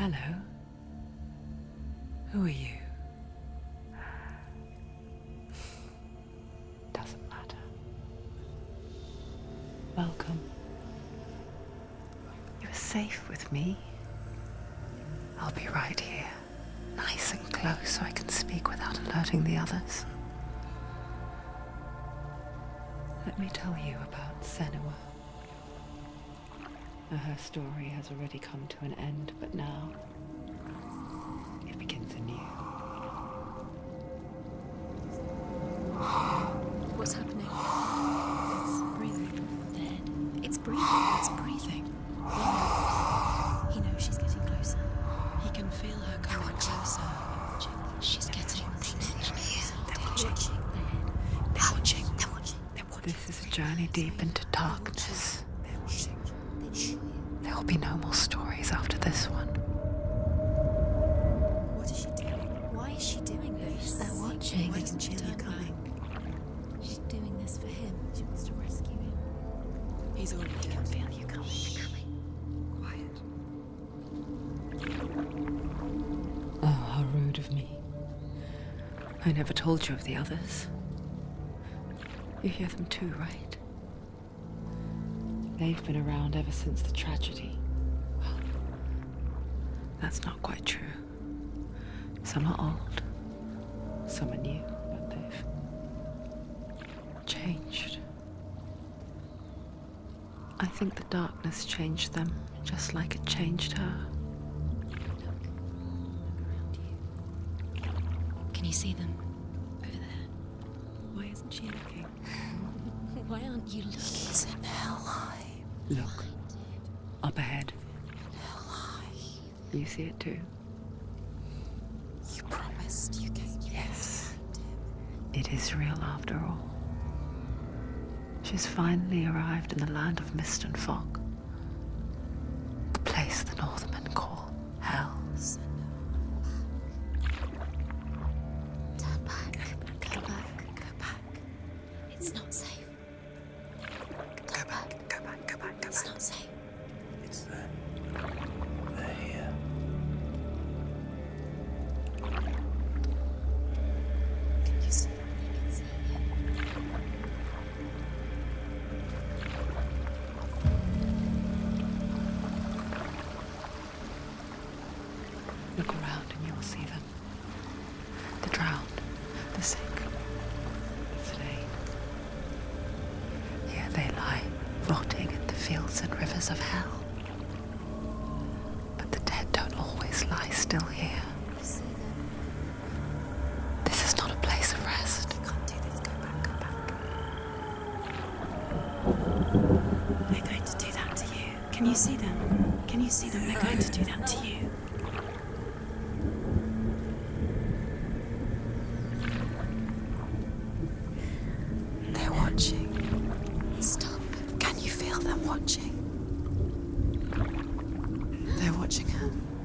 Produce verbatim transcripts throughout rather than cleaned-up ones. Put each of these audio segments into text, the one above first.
Hello. Who are you? Doesn't matter. Welcome. You're safe with me. I'll be right here, nice and close so I can speak without alerting the others. Let me tell you about Senua. Her story has already come to an end, but now it begins anew. What's happening? It's breathing. Dead. It's breathing. It's breathing. We know. He knows she's getting closer. He can feel her coming closer. She's getting closer. They're watching. They're watching. They're watching. They're watching. This is a journey deep into darkness. There will be no more stories after this one. What is she doing? Why is she doing this? They're watching. Why doesn't she feel you coming? She's doing this for him. She wants to rescue him. He's already dead. I can feel you coming. Quiet. Oh, how rude of me. I never told you of the others. You hear them too, right? They've been around ever since the tragedy. Well, that's not quite true. Some are old, some are new, but they've changed. I think the darkness changed them, just like it changed her. Look. Look around you. Can you see them? Over there. Why isn't she looking? Why aren't you looking? He's in hell high. Look, up ahead. Hell high. You see it too? You promised you came. Yes. It is real after all. She's finally arrived in the land of mist and fog. The place the Northmen call hell. Turn back. Go back. Go back. It's not safe. Go back, go back, go back, go back. It's not safe. It's there. They're here. Can you see them? I can see it. Look around and you will see them. The drowned, the sick, the slain. Here they lie, rotting in the fields and rivers of hell. But the dead don't always lie still here. You see them. This is not a place of rest. You can't do this. Go back, go back. They're going to do that to you. Can you see them? Can you see them? They're going to do that to you. They're watching. Stop. Can you feel them watching? They're watching her.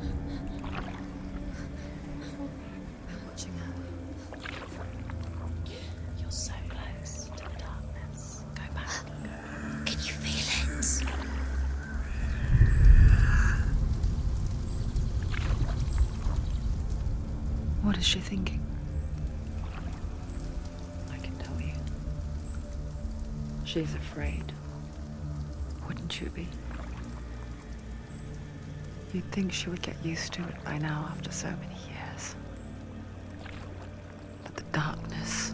They're watching her. You're so close to the darkness. Go back. Can you feel it? What is she thinking? I can tell you. She's afraid. Wouldn't you be? You'd think she would get used to it by now after so many years. But the darkness,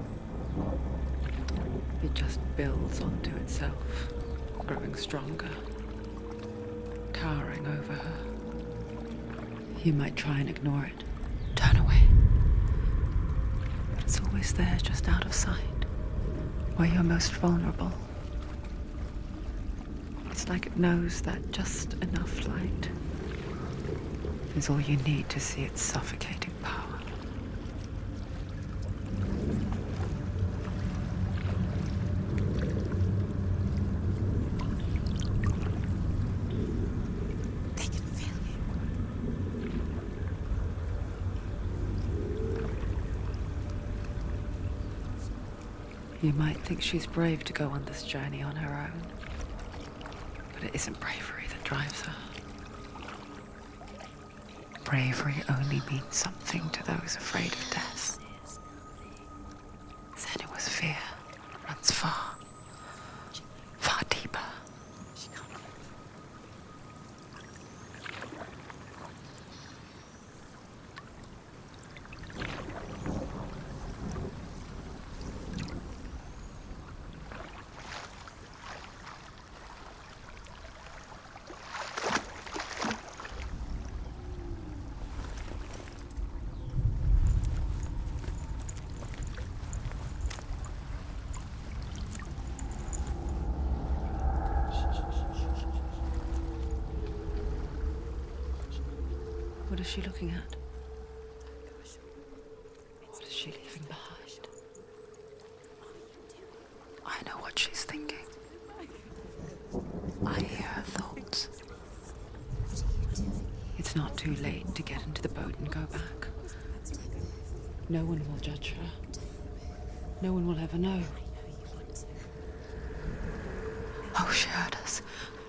it just builds onto itself, growing stronger, towering over her. You might try and ignore it, turn away. But it's always there, just out of sight, where you're most vulnerable. It's like it knows that just enough light is all you need to see its suffocating power. They can feel you. You might think she's brave to go on this journey on her own, but it isn't bravery that drives her. bravery only means something to those afraid of death, then it was fear runs far, far deeper. What is she looking at? What is she leaving behind? I know what she's thinking. I hear her thoughts. It's not too late to get into the boat and go back. No one will judge her. No one will ever know. Oh, she heard us.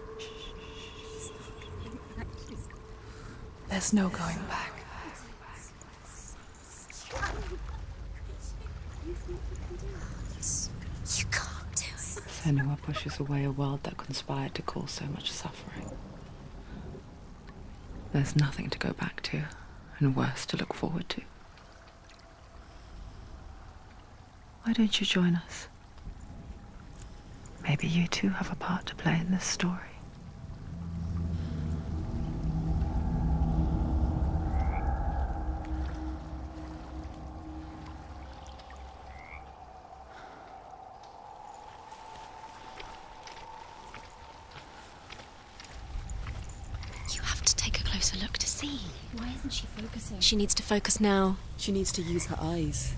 There's no going back. You can't do it. Senua pushes away a world that conspired to cause so much suffering. There's nothing to go back to, and worse to look forward to. Why don't you join us? Maybe you too have a part to play in this story. You have to take a closer look to see. Why isn't she focusing? She needs to focus now. She needs to use her eyes.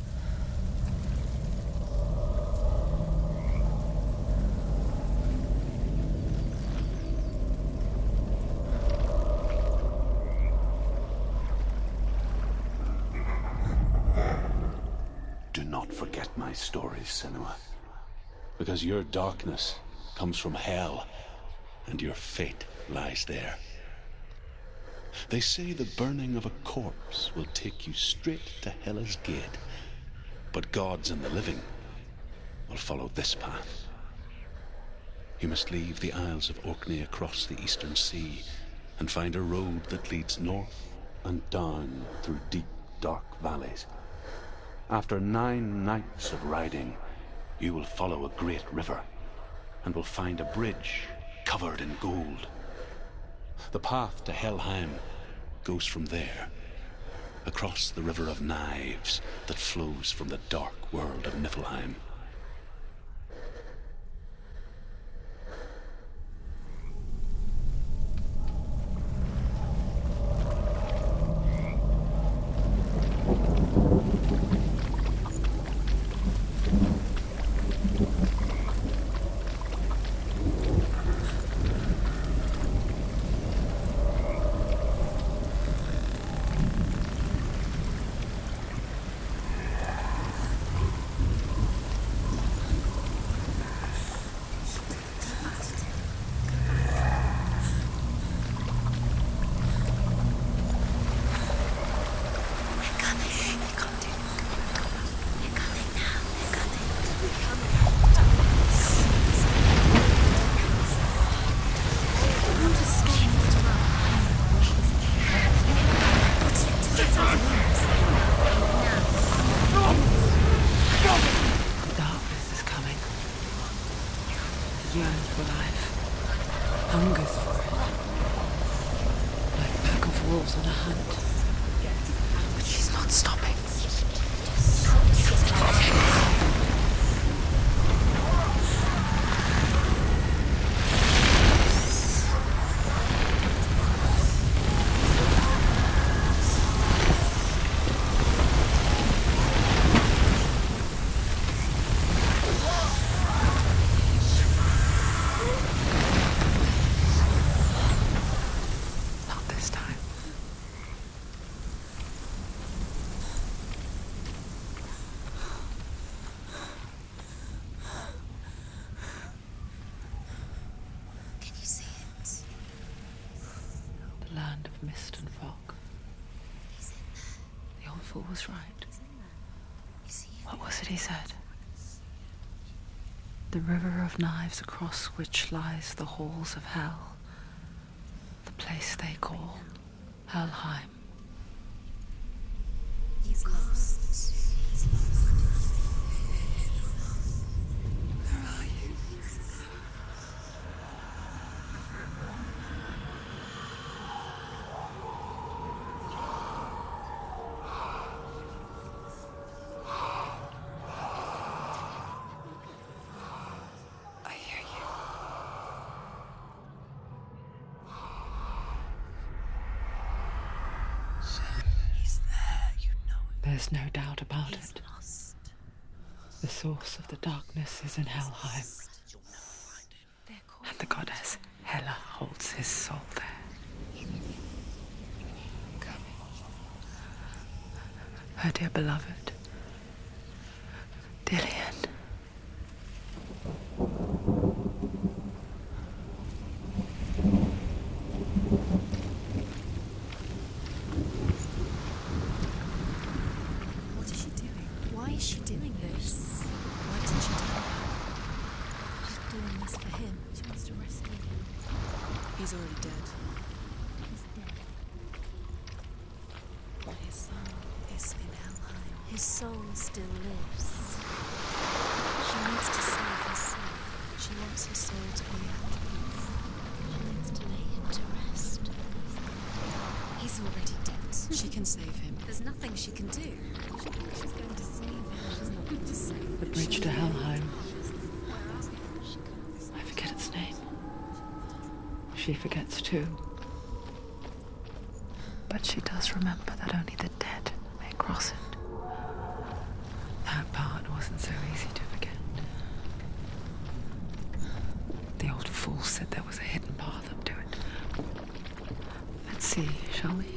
Do not forget my stories, Senua, because your darkness comes from hell, and your fate lies there. They say the burning of a corpse will take you straight to Hela's gate, but gods and the living will follow this path. You must leave the Isles of Orkney across the eastern sea and find a road that leads north and down through deep, dark valleys. After nine nights of riding, you will follow a great river and will find a bridge covered in gold. The path to Helheim goes from there, across the River of Knives that flows from the dark world of Niflheim. The darkness is coming. It yearns for life, hungers for it, like a pack of wolves on a hunt. But she's not stopping. Not this time. Can you see it? The land of mist and fog. Fool was right. What was it he said? The river of knives across which lies the halls of hell. The place they call Helheim. He's lost. He's lost. Where are you? I hear you. He's there, you know it. There's no doubt about He's it. lost. The source of the darkness is in Helheim, and the goddess Hela holds his soul there. Her dear beloved, Dillian. What is she doing? Why is she doing this? Why doesn't she tell him? She's doing this for him. She wants to rescue him. He's already dead. He's dead. But his soul is in Helheim. His soul still lives. She needs to save his soul. She wants his soul to be at peace. She needs to lay him to rest. He's already dead. She can save him. There's nothing she can do. She thinks she's going to save him. She's not going to save him. The bridge to Helheim. Where are they? She can't. I forget its name. She forgets too. But she does remember that only the dead may cross it. That part wasn't so easy to forget. The old fool said there was a hidden path up to it. Let's see, shall we?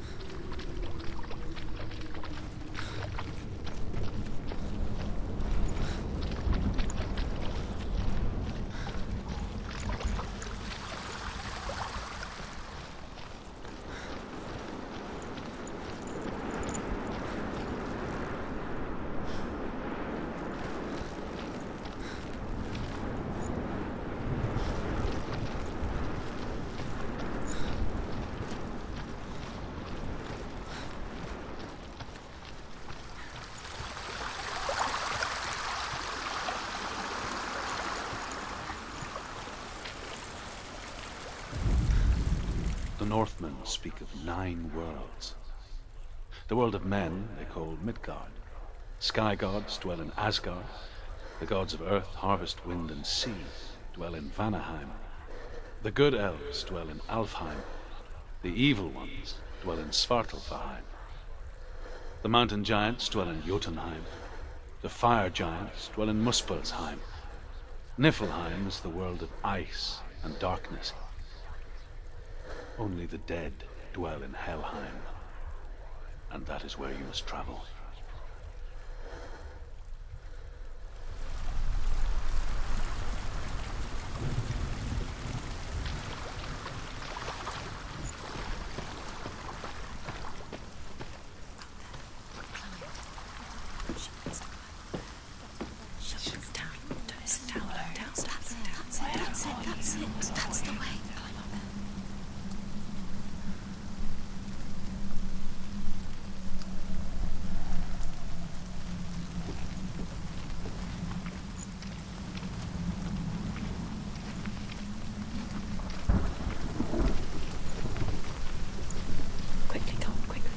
The Northmen speak of nine worlds. The world of men they call Midgard. Sky gods dwell in Asgard. The gods of earth, harvest, wind, and sea dwell in Vanaheim. The good elves dwell in Alfheim. The evil ones dwell in Svartalfheim. The mountain giants dwell in Jotunheim. The fire giants dwell in Muspelheim. Niflheim is the world of ice and darkness. Only the dead dwell in Helheim, and that is where you must travel. Shut down. Don't down. Down. That's it. That's it. That's it. That's it. That's the way. Quickly, come on, quickly.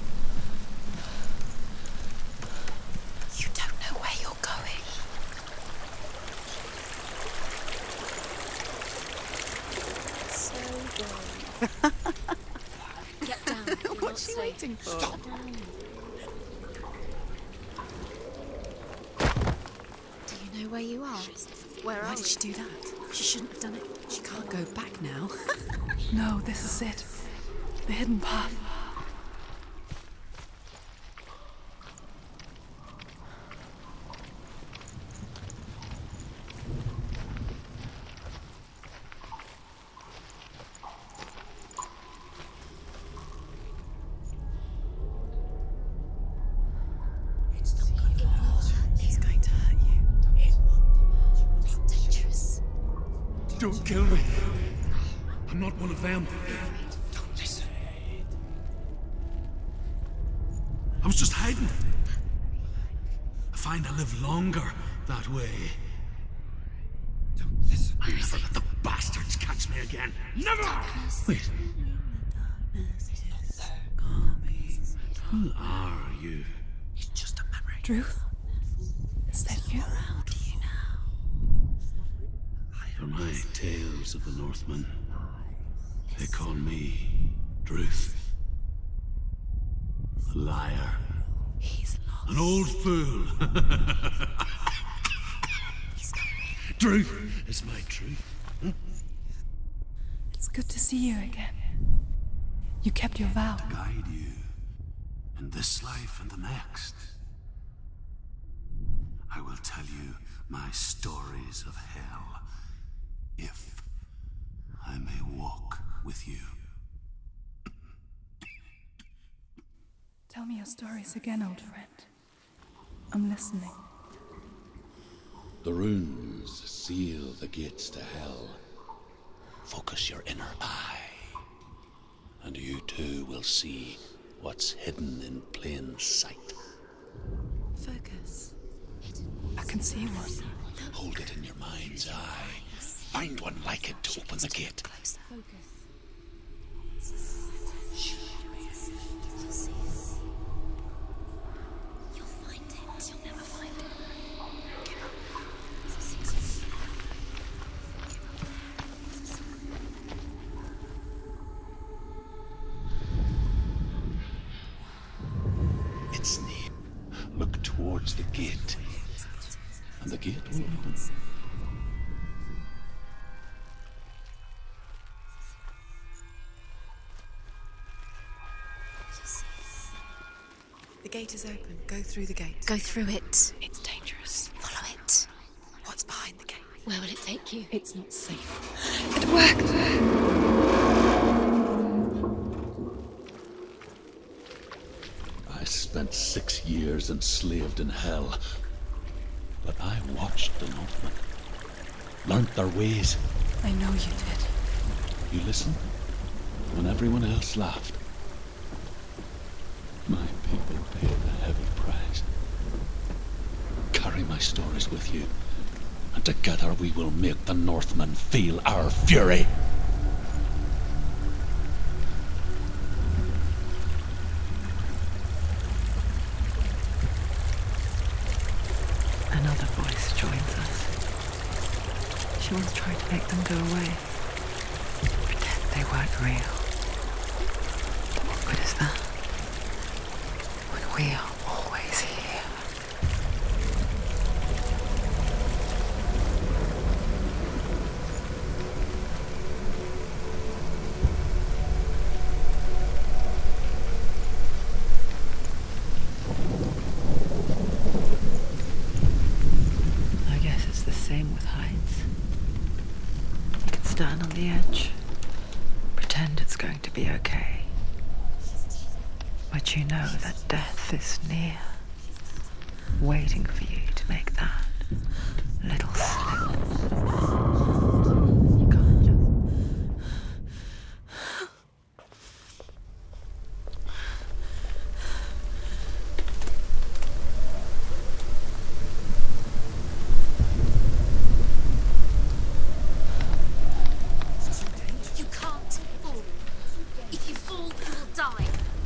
You don't know where you're going. So good. Get down. You're not What's she safe. waiting for? Get down. Do you know where you are? Where Why are did we? she do that? She shouldn't have done it. She can't go back now. No, this is it. The hidden path. Don't kill me. I'm not one of them. Don't listen. I was just hiding. I find I live longer that way. Don't listen. I never let the bastards catch me again. Never! Wait. Who are you? It's just a memory. Druth? Is that you? How do you now? For my tales of the Northmen, they call me Druth. A liar. He's lost. An old fool. He's coming. Truth is my truth. It's good to see you again. You kept your vow. Guide you in this life and the next. I will tell you my stories of hell, if I may walk with you. Tell me your stories again, old friend. I'm listening. The runes seal the gates to hell. Focus your inner eye, and you too will see what's hidden in plain sight. Focus. I can see one. Hold it in your mind's eye. Find one like it to open the gate. Closer. Focus. You'll find it. You'll never find it. Give up. It's a secret. Give up. It's a secret. It's near. Look towards the gate, and the gate will open. The gate is open. Go through the gate. Go through it. It's dangerous. Follow it. What's behind the gate? Where will it take you? It's not safe. It worked. I spent six years enslaved in hell, but I watched the Northmen, learnt their ways. I know you did. You listened when everyone else laughed. My people paid a heavy price. Carry my stories with you, and together we will make the Northmen feel our fury. Another voice joins us. She once tried to make them go away. Pretend they weren't real. What good is that? When we are always here. I guess it's the same with heights. You can stand on the edge, pretend it's going to be okay. But you know that death is near, waiting for you to make that little slip. You can't just... You can't fall. If you fall, you will die.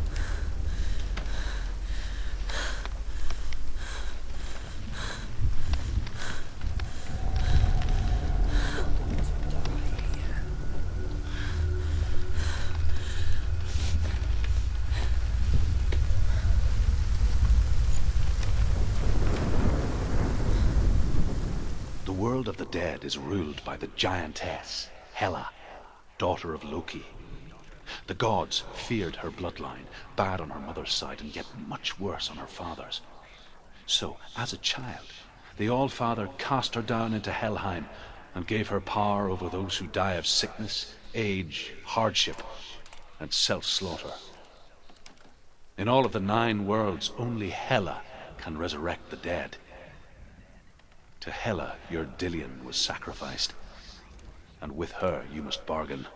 The world of the dead is ruled by the giantess, Hela, daughter of Loki. The gods feared her bloodline, bad on her mother's side and yet much worse on her father's. So, as a child, the All-Father cast her down into Helheim and gave her power over those who die of sickness, age, hardship, and self-slaughter. In all of the nine worlds, only Hela can resurrect the dead. To Hela, your Dillion was sacrificed. and with her you must bargain.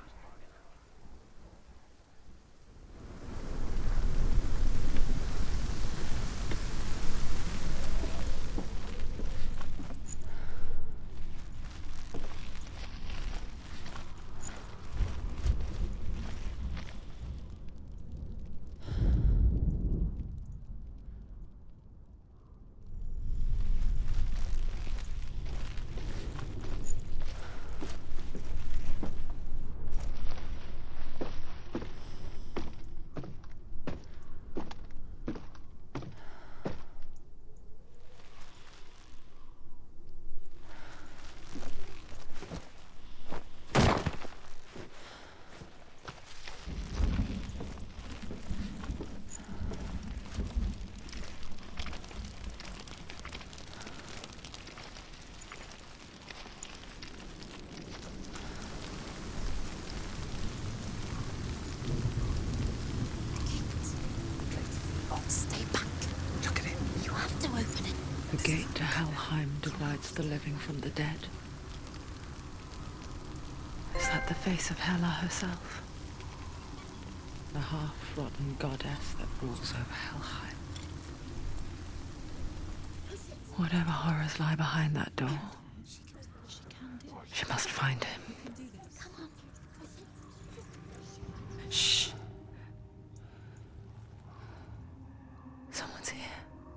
Stay back. Look at it. You have to open it. The gate to Helheim divides the living from the dead. Is that the face of Hela herself? The half-rotten goddess that rules over Helheim. Whatever horrors lie behind that door, she must find him. Shh. Someone's here.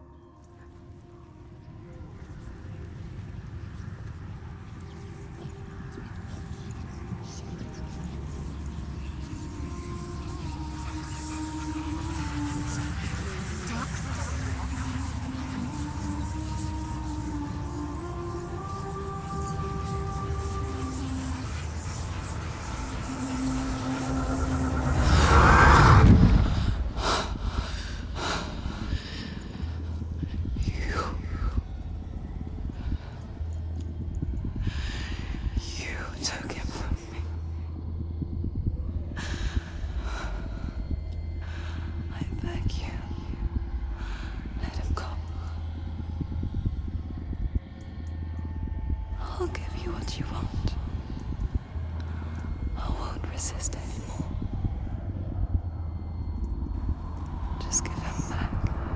I'll give you what you want. I won't resist anymore. Just give him back.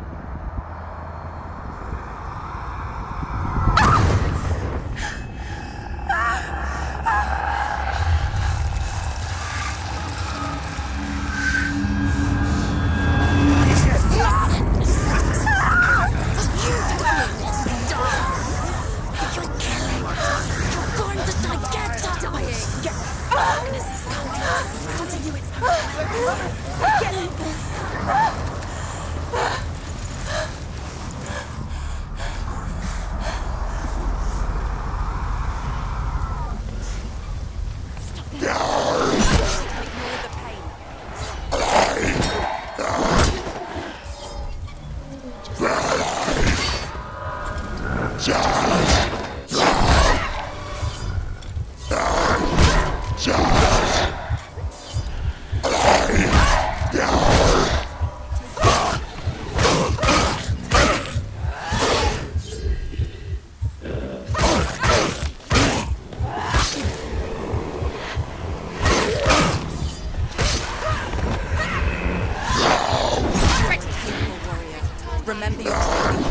Remember your training.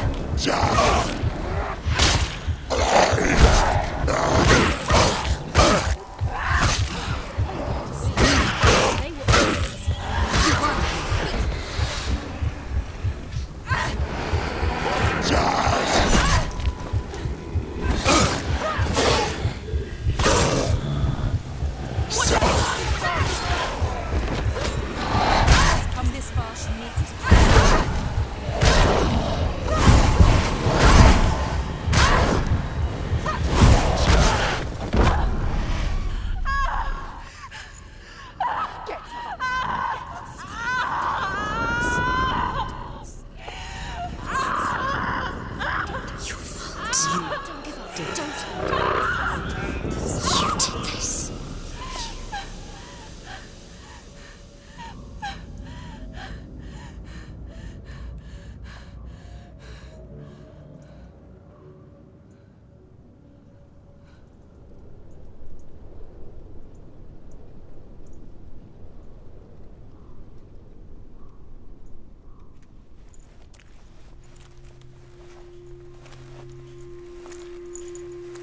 Come this far, she needs to.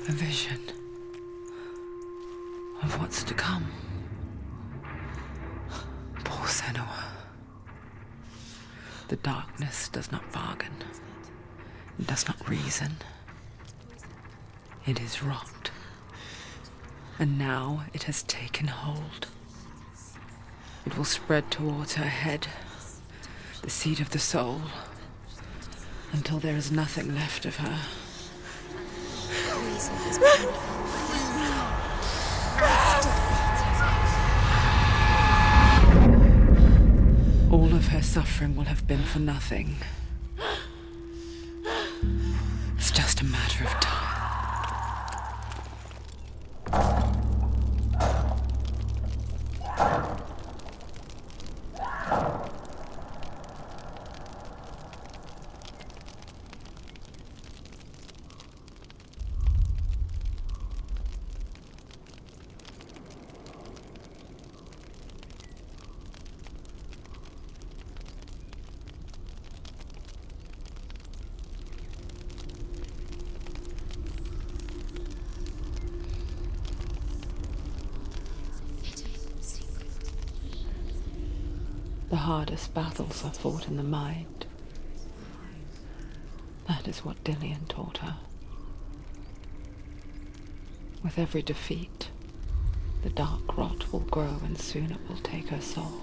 A vision of what's to come. Poor Senua. The darkness does not bargain. It does not reason. It is rot. And now it has taken hold. It will spread towards her head, the seat of the soul, until there is nothing left of her. Reason is painful. All of her suffering will have been for nothing. It's just a matter of time. The hardest battles are fought in the mind. That is what Dillion taught her. With every defeat, the dark rot will grow and soon it will take her soul.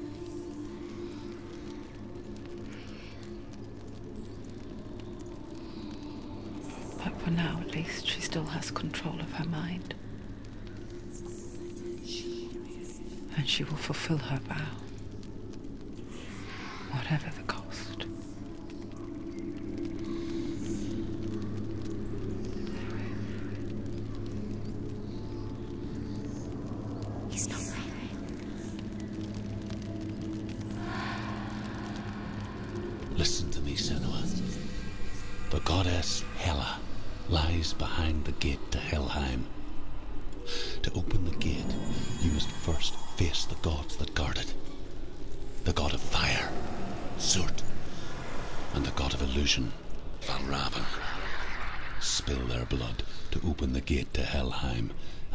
But for now, at least, she still has control of her mind. And she will fulfill her vow. Whatever the cost. He's not there. Listen to me, Senua. The goddess Hela lies behind the gate to Helheim. To open the gate, you must first face the gods that guard it. The god of fire, Surt, and the god of illusion, Valravn. Spill their blood to open the gate to Helheim,